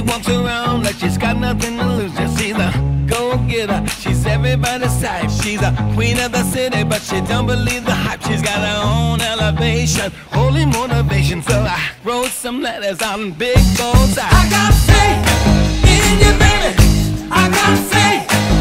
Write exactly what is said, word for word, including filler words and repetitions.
walks around like she's got nothing to lose. Just she's a go-getter, she's everybody's type. She's a queen of the city, but she don't believe the hype. She's got her own elevation, holy motivation. So I wrote some letters on big bullseye. I got faith in you, baby. I got faith.